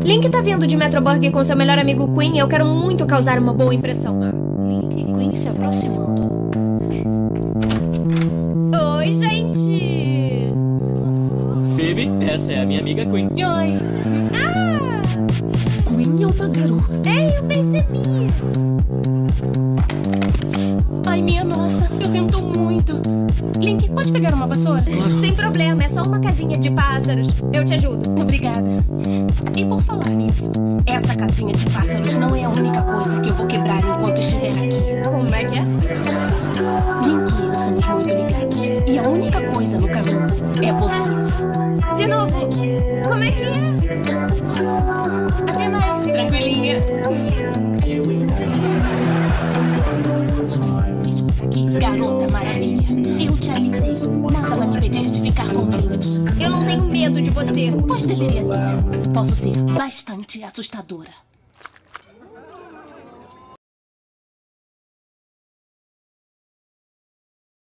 Link tá vindo de Metroburg com seu melhor amigo Quinn e eu quero muito causar uma boa impressão. Link e Quinn se aproximando. Oi, gente! Phoebe, essa é a minha amiga Quinn. Oi! Quinn é uma garota. Ei, eu percebi! Ai, minha nossa, eu sinto muito. Link, pode pegar uma vassoura? Sem problema, é só uma casinha de pássaros. Eu te ajudo. Obrigada. E por falar nisso, essa casinha de pássaros não é a única coisa que eu vou quebrar enquanto estiver aqui. Como é que é? Link e eu somos muito ligados. E a única coisa no caminho é você. De novo, como é que é? Até mais, tranquilinha. Escuta aqui, garota maravilha. Eu te avisei. Nada vai me impedir de ficar com Link. Eu não tenho medo de você. Pois deveria ter. Posso ser bastante assustadora.